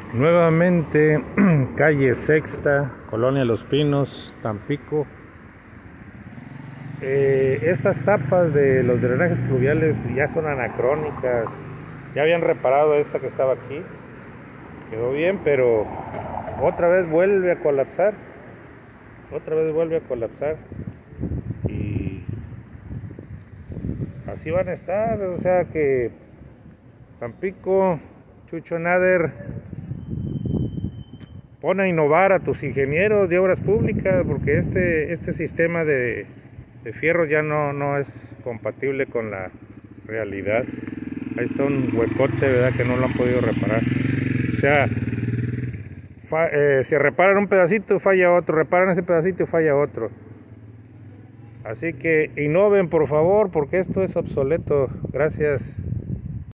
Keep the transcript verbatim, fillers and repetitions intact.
Nuevamente, calle Sexta, Colonia Los Pinos, Tampico. Eh, estas tapas de los drenajes pluviales ya son anacrónicas. Ya habían reparado esta que estaba aquí, quedó bien, pero otra vez vuelve a colapsar. Otra vez vuelve a colapsar. Y así van a estar. O sea que Tampico, Chucho Nader, pon a innovar a tus ingenieros de obras públicas, porque este, este sistema de, de fierros ya no, no es compatible con la realidad. Ahí está un huecote, ¿verdad?, que no lo han podido reparar. O sea, fa, eh, se reparan un pedacito, falla otro, reparan ese pedacito y falla otro. Así que innoven, por favor, porque esto es obsoleto. Gracias.